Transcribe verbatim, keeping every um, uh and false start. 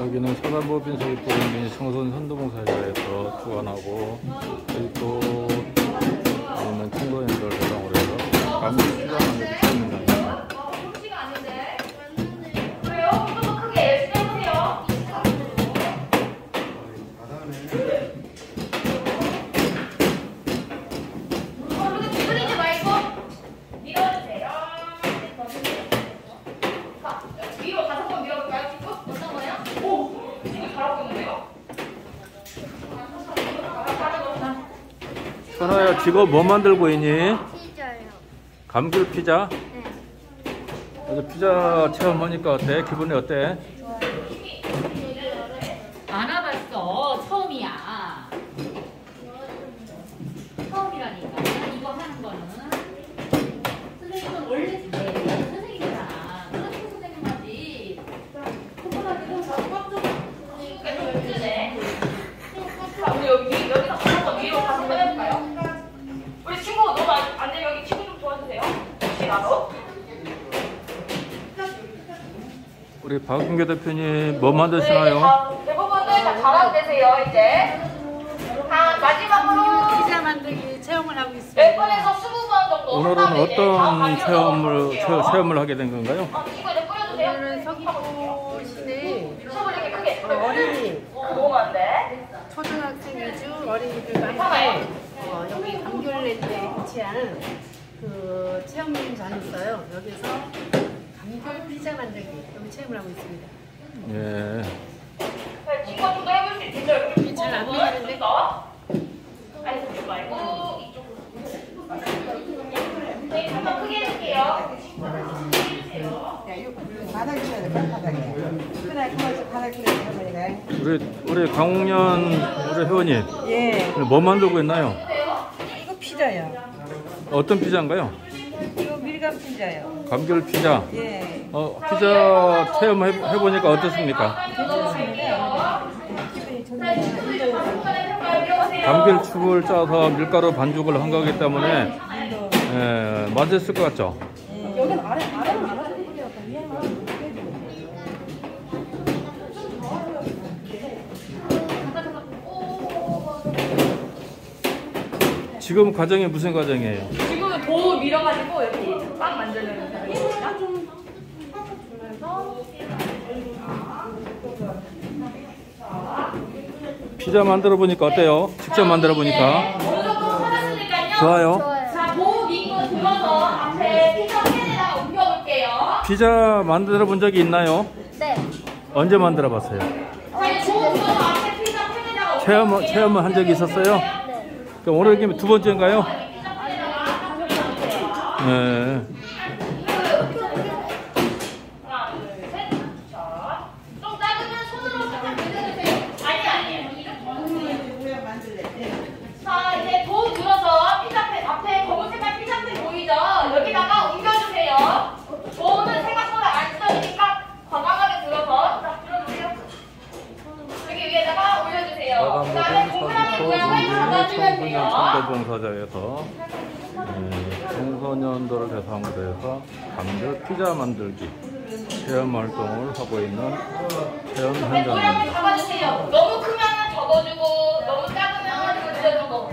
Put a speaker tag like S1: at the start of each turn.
S1: 여기는 서남부 빈소기포인 청소년 현도봉사회에서 주관하고, 여기 또 있는 청소년들 대상으로 해서 가수 수강하는 게 있습니다. 선아야, 지금 뭐 만들고 있니?
S2: 피자요.
S1: 감귤 피자?
S2: 네.
S1: 그래서 피자 체험하니까 어때? 기분이 어때?
S2: 좋아요.
S3: 안 와봤어. 처음이야. 처음이라니까. 이거 하는 거는. 선생님은 원래 네, 선생님이잖아. 그렇게 선생님 하지. 그거가지고 꽉 좀. 그러니까 좀 힘드네. 우리 여기, 여기서 한번 위로 가서 한번 해볼까요? 우리 친구 너무 안, 안 되면 여기 친구 좀 도와주세요. 혹시 나도?
S1: 우리 박은교 대표님 뭐 만드시나요?
S3: 네, 대부분들 다 잘하고 계세요, 이제. 자, 마지막으로
S4: 피자 만들기 체험을 하고 있습니다.
S3: 열 번에서 스무 번 정도.
S1: 오늘은 어떤 체험을, 체, 체험을 하게 된 건가요?
S3: 아, 이거 이제 뿌려주세요.
S4: 오늘은 서귀포 시내
S3: 손을 이렇게 크게.
S4: 어, 어린이
S3: 너무 안 돼.
S4: 초등학생 위주 어린이들과 함께 어, 여기 감귤랜드에 위치한 그 체험장이 있어요. 여기서 감귤 피자 만들기 여기 체험을 하고 있습니다.
S1: 예.
S3: 자, 친구가 좀 더 해볼 수 있죠? 이렇게
S4: 잘안
S3: 좀
S4: 보이는데?
S3: 더. 아니, 그쪽 말고 이쪽으로. 네, 한번 크게 해줄게요.
S5: 바닥에 쳐야 돼, 바닥에. 그래, 그래서 바닥에 쳐야 돼,
S1: 우리, 우리 강홍년 우리 회원님,
S5: 예,
S1: 뭐 만들고 있나요?
S5: 이거 피자요.
S1: 어떤 피자인가요?
S5: 이거 밀감 피자요.
S1: 감귤 피자.
S5: 예,
S1: 어, 피자 체험 해, 해보니까 어떻습니까?
S5: 괜찮습니다. 기분이 좋네요.
S1: 감귤 축을 짜서 밀가루 반죽을 한 거기 때문에 예, 맛있을 것 같죠?
S5: 여기는 아래, 아래는 안 하는 거예요.
S1: 지금 과정이 무슨 과정이에요?
S3: 지금은 도 밀어가지고 이렇게 빵 만드는 거니까.
S1: 피자 만들어 보니까 어때요? 직접 만들어 보니까
S3: 어느 정도 찾았으니까요.
S1: 좋아요.
S2: 좋아요.
S3: 자, 도 밀고 들어서 앞에 피자 팬에다가 옮겨볼게요.
S1: 피자 만들어 본 적이 있나요?
S2: 네.
S1: 언제 만들어 봤어요?
S3: 자, 이제 도 들어서 앞에 피자 팬에다가
S1: 체험,
S3: 옮겨볼게요.
S1: 체험을 한 적이 있었어요?
S2: 네.
S1: 그럼 오늘 이게 두 번째인가요?
S3: 피자 팬에다가 옮겨볼게요.
S1: 네.
S3: 하나, 둘, 셋. 자, 좀 작으면 손으로 살짝 밀어주세요. 아니, 아니에요. 자, 이제 도 들어서 피자팬 앞에 검은 색깔 피자팬 보이죠? 여기다가 옮겨주세요. 도는 생각보다 안 써지니까 과감하게 들어서 자, 들어주세요. 여기 위에다가 올려주세요. 그 다음에 동그라미 모양을 잡아주면 돼요.
S1: 청도봉사자에서 예, 청소년들을 대상으로 해서 감귤 피자 만들기 체험 활동을 하고 있는 체험
S3: 네, 모양을
S1: 현장입니다.
S3: 잡아주세요. 너무 크면 접어주고 너무 작으면 그대로 놓고